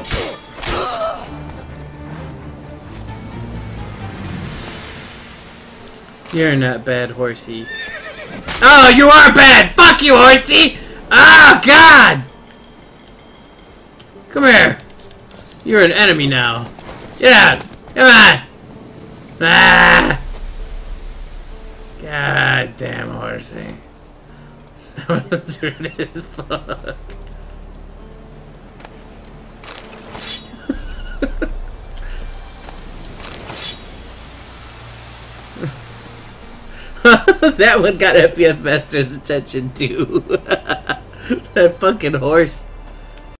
You're not bad, Horsie. Oh, you are bad! Fuck you, Horsie! Oh, God! Come here. You're an enemy now. Get out! Come on! Ah! God damn, Horsie. I'm gonna do this. Fuck. That one got FPF Master's attention too. That fucking horse.